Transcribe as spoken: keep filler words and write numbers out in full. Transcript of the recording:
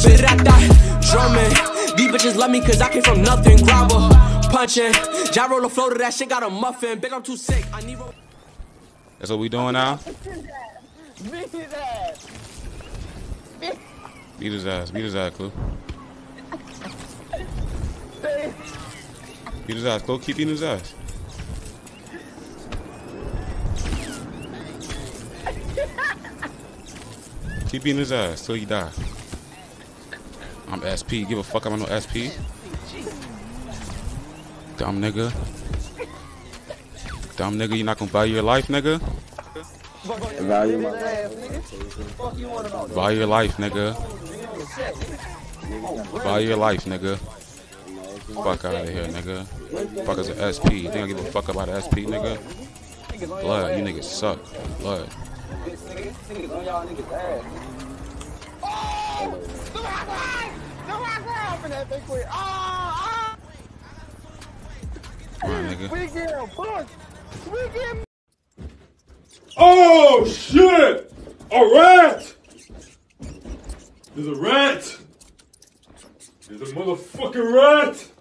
Spit it out that drumming. These bitches love me cause I came from nothing. Grabber, punching. Gyro the flow to that shit got a muffin. Big, I'm too sick. I need. That's what we doing now? Beat his ass. Beat his ass. Beat his ass, Clue. Beat his ass, Clue. Keep beating his ass. Keep beating his ass till he die. I'm S P. Give a fuck. I'm no S P. Dumb nigga. Dumb nigga. You not gonna value your life, nigga? Value my life. Value your life, nigga. Value your life, nigga. Fuck out of here, nigga. Fuck is an S P. You think I give a fuck about an S P, nigga? Blood. You niggas suck. Blood. Come on, nigga. Oh shit! A rat! There's a rat! There's a motherfucking rat!